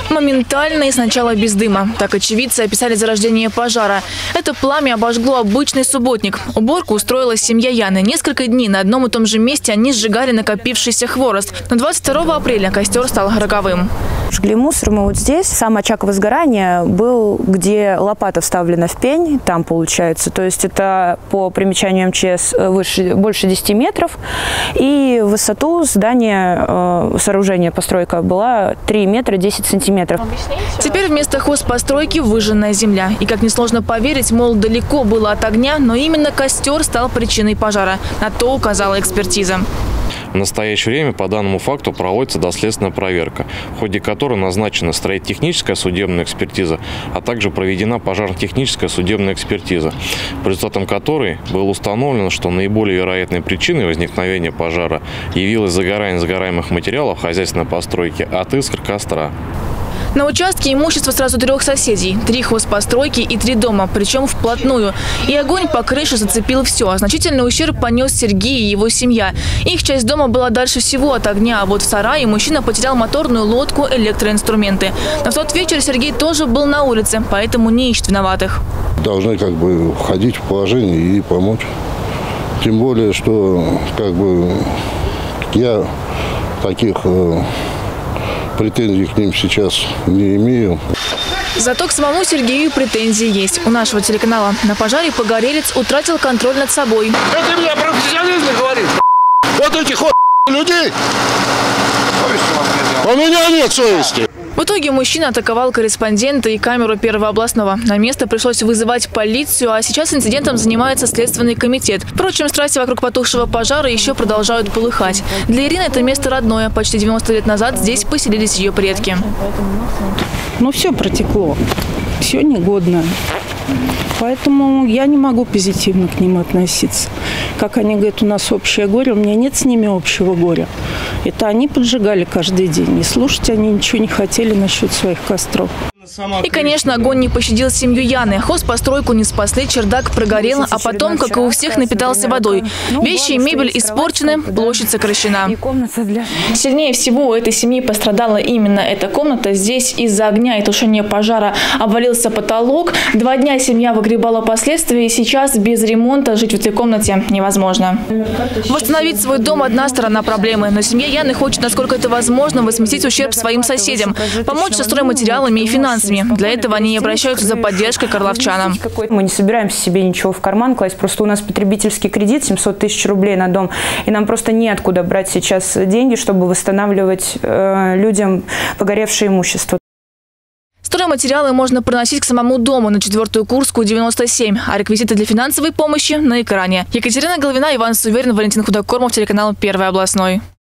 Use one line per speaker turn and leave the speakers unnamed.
Моментально и сначала без дыма. Так очевидцы описали зарождение пожара. Это пламя обожгло обычный субботник. Уборку устроила семья Яны. Несколько дней на одном и том же месте они сжигали накопившийся хворост. Но 22 апреля костер стал роковым.
Жгли мусор мы вот здесь. Сам очаг возгорания был, где лопата вставлена в пень, там получается. То есть это по примечанию МЧС больше 10 метров. И высоту здания, сооружения, постройка была 3 метра 10 сантиметров.
Теперь вместо хозпостройки выжженная земля. И как несложно поверить, мол, далеко было от огня, но именно костер стал причиной пожара. На то указала экспертиза.
В настоящее время по данному факту проводится доследственная проверка, в ходе которой назначена строительно-техническая судебная экспертиза, а также проведена пожарно-техническая судебная экспертиза, по результатам которой было установлено, что наиболее вероятной причиной возникновения пожара явилось загорание сгораемых материалов хозяйственной постройки от искр костра.
На участке имущество сразу 3 соседей, 3 хозпостройки и 3 дома, причем вплотную. И огонь по крыше зацепил все. А значительный ущерб понес Сергей и его семья. Их часть дома была дальше всего от огня, а вот в сарае мужчина потерял моторную лодку, электроинструменты. Но в тот вечер Сергей тоже был на улице, поэтому не ищет виноватых.
Должны входить в положение и помочь. Тем более, что я таких претензий к ним сейчас не имею.
Зато к самому Сергею претензии есть. У нашего телеканала на пожаре погорелец утратил контроль над собой.
Это меня профессионализм говорит. Вот этих людей. У меня нет совести.
В итоге мужчина атаковал корреспондента и камеру Первого областного. На место пришлось вызывать полицию, а сейчас инцидентом занимается Следственный комитет. Впрочем, страсти вокруг потухшего пожара еще продолжают полыхать. Для Ирины это место родное. Почти 90 лет назад здесь поселились ее предки.
Ну, все протекло, все негодно. Поэтому я не могу позитивно к ним относиться. Как они говорят, у нас общее горе, у меня нет с ними общего горя. Это они поджигали каждый день. И слушать они ничего не хотели насчет своих костров.
И, конечно, огонь не пощадил семью Яны. Хозпостройку не спасли, чердак прогорел, а потом, как и у всех, напитался водой. Вещи и мебель испорчены, площадь сокращена. Сильнее всего у этой семьи пострадала именно эта комната. Здесь из-за огня и тушения пожара обвалился потолок. 2 дня семья выгребала последствия, и сейчас без ремонта жить в этой комнате невозможно. Восстановить свой дом – одна сторона проблемы, но семья Яны хочет, насколько это возможно, возместить ущерб своим соседям, помочь со стройматериалами и финансами. Для этого они обращаются за поддержкой к орловчанам.
Мы не собираемся себе ничего в карман класть. Просто у нас потребительский кредит 700 тысяч рублей на дом. И нам просто неоткуда брать сейчас деньги, чтобы восстанавливать людям погоревшее имущество.
Стройматериалы можно приносить к самому дому на 4-ю Курскую, 97. А реквизиты для финансовой помощи на экране. Екатерина Головина, Иван Суверин, Валентин Худокормов, телеканал Первый областной.